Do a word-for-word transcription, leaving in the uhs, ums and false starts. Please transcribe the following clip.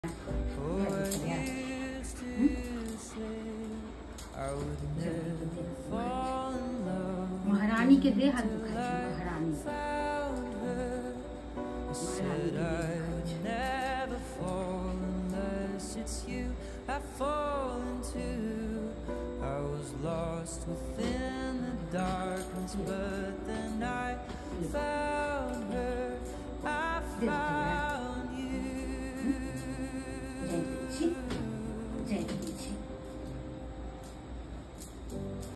महारानी के दे हाथ महारानी I was lost within the darkness, but then I found her. I found